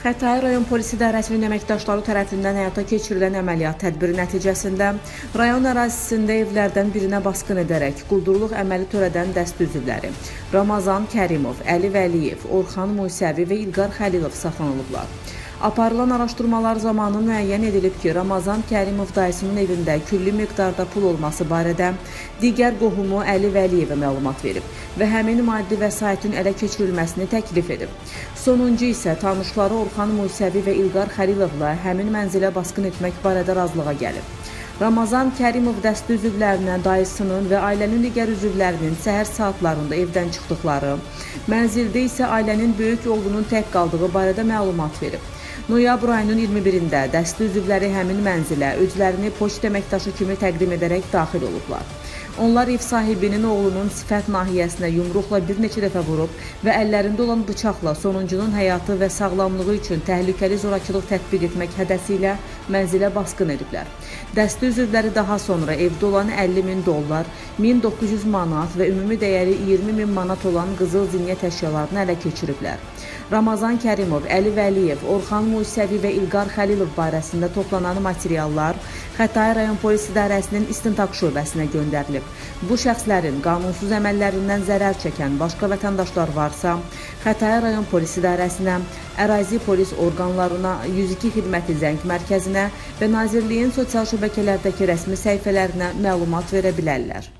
Xətai rayon polis idarəsinin əməkdaşları tərəfindən həyata keçirilən əməliyyat tədbiri nəticəsində rayon ərazisində evlərdən birinə basqın edərək quldurluq əməli törədən dəst üzvləri Ramazan Kərimov, Əli Vəliyev, Orxan Musəvi və İlqar Xəlilov saxlanılıblar. Aparılan araşdırmalar zamanı müəyyən edilib ki, Ramazan Kərimov dayısının evində külli miqdarda pul olması barədə digər qohumu Əli Vəliyevə məlumat verib və həmin maddi vəsaitin ələ keçirilməsini təklif edib. Sonuncu isə tanışları Orxan Musəvi və İlqar Xəlilovla həmin mənzilə basqın etmək barədə razılığa gəlib. Ramazan Kərimov dəstə üzvlərinə dayısının və ailənin digər üzvlərinin səhər saatlarında evdən çıxdıqları, mənzildə isə ailənin böyük oğlunun tək qaldığı barədə məlumat verib. Noyabr ayının 21-də dəstə üzvləri həmin mənzilə özlərini poçt əməkdaşı kimi təqdim edərək daxil olublar. Onlar ev sahibinin oğlunun sifət nahiyəsinə yumruqla bir neçə dəfə vurub və əllərində olan bıçaqla sonuncunun həyatı və sağlamlığı üçün təhlükəli zorakılıq tətbiq etmək hədəsi ilə mənzilə basqın ediblər. Dəstə üzvləri daha sonra evdə olan 50.000 dollar, 1900 manat və ümumi dəyəri 20.000 manat olan qızıl zinniyyət əşyalarını ələ keçiriblər. Ramazan Kərimov, Əli Vəliyev, Orxan Musəvi və İlqar Xəlilov barəsində toplanan materiallar Xətai rayon polis idarəsinin istintaq şöbəsinə göndərilib. Bu şəxslərin qanunsuz əməllərindən zərər çəkən başqa vətəndaşlar varsa, Xətai rayon polis idarəsinə, ərazi polis orqanlarına, 102 xidməti zəng mərkəzinə və Nazirliyin sosial şəbəkələrdəki rəsmi səhifələrinə məlumat verə bilərlər.